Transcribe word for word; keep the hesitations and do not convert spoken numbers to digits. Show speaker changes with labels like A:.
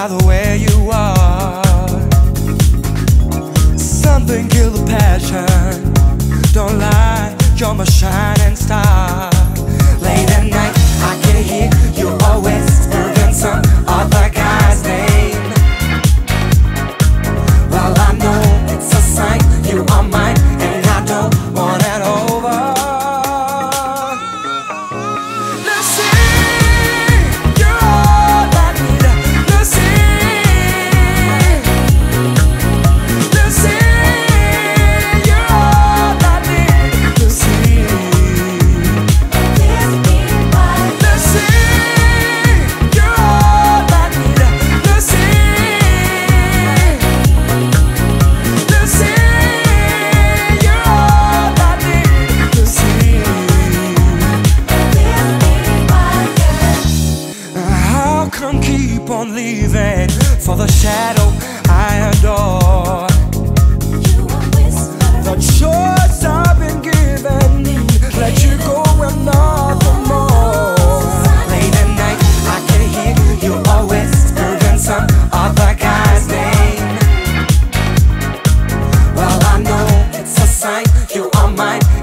A: by the way you are. Something killed the passion. Don't lie, you're my shining star. Late at night, I can hear you always whispering some other guy's name. Well, I know it's a sign you are mine, and I don't want it over. Lucy, you're all I need. Lucy, Lucy, you're all I need. Lucy, Lucy, you're all I need. Lucy, Lucy, you're all I need. Lucy, how come keep on leaving for the shadow I adore? The choice I've been given, let you go and nothing more. Late at night, I can hear you always whispering some other guy's name. Well, I know it's a sign you are mine,